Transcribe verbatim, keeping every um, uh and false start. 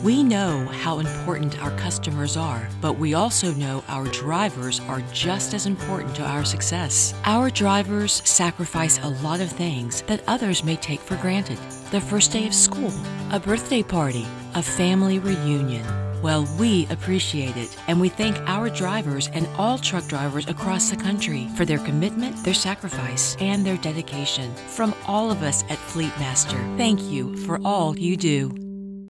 We know how important our customers are, but we also know our drivers are just as important to our success. Our drivers sacrifice a lot of things that others may take for granted. The first day of school, a birthday party, a family reunion. Well, we appreciate it, and we thank our drivers and all truck drivers across the country for their commitment, their sacrifice, and their dedication. From all of us at Fleetmaster, thank you for all you do.